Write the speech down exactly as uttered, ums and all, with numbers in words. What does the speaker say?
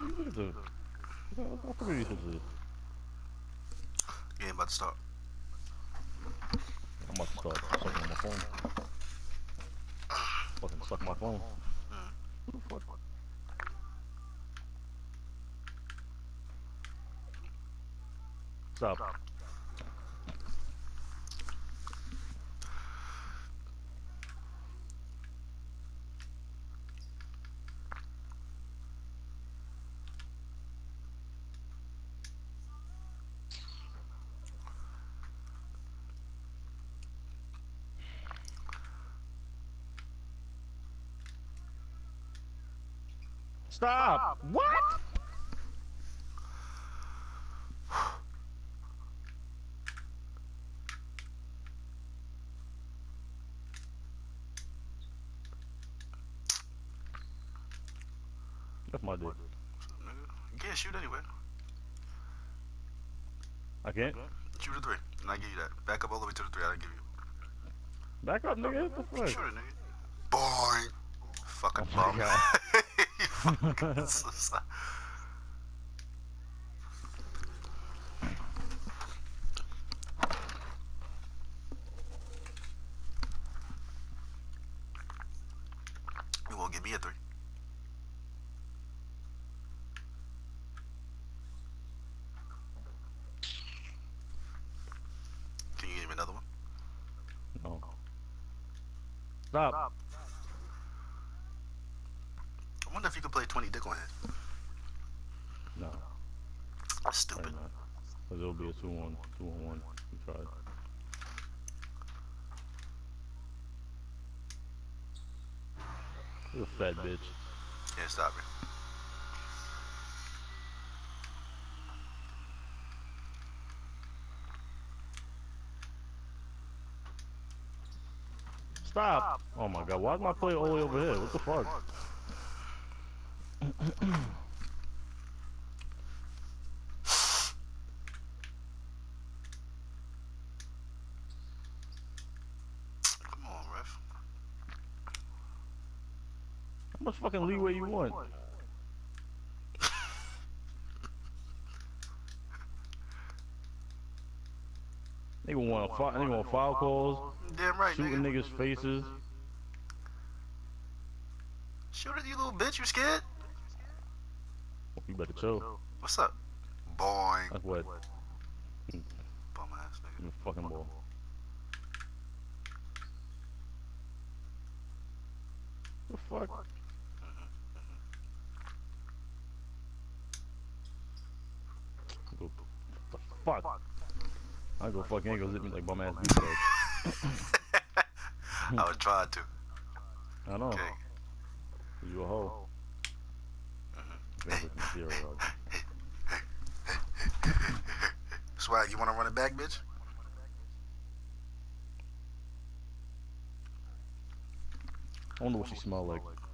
Look at the. How fucking you this is? You ain't about to start. I'm about to start sucking on my phone. Fucking suck my phone. Mm. Who the fuck? Stop. Stop! What? That's my dick. You can't shoot anyway. I can't? Shoot a three, and I give you that. Back up all the way to the three, I give you. Back up, nigga. What the fuck? Shoot it, nigga. Boy! Fucking Oh my bum. God. You fucking suicide. You won't give me a three. Can you give me another one? No. Stop. I wonder if you could play twenty dick on hit. No. That's stupid. Right now. Cause it'll be a two one. two on one. You tried. You a fat bitch. Yeah, stop it. Stop! Oh my God, why is my plate all the way over here? What the fuck? Come on, ref. How much fucking leeway you want? Nigga want foul, nigga want foul calls, Damn right, shooting nigga. niggas' faces. Shoot it, you little bitch. You scared? You better chill. What's up? Boy. That's what. Bum ass nigga. You fucking ball. The fuck? What the fuck? I go fucking go zip me like bum ass bitch. I was trying to. I know. Okay. You a hoe. Mm-hmm. Swag, you wanna run it back, bitch? I wonder what she smell like.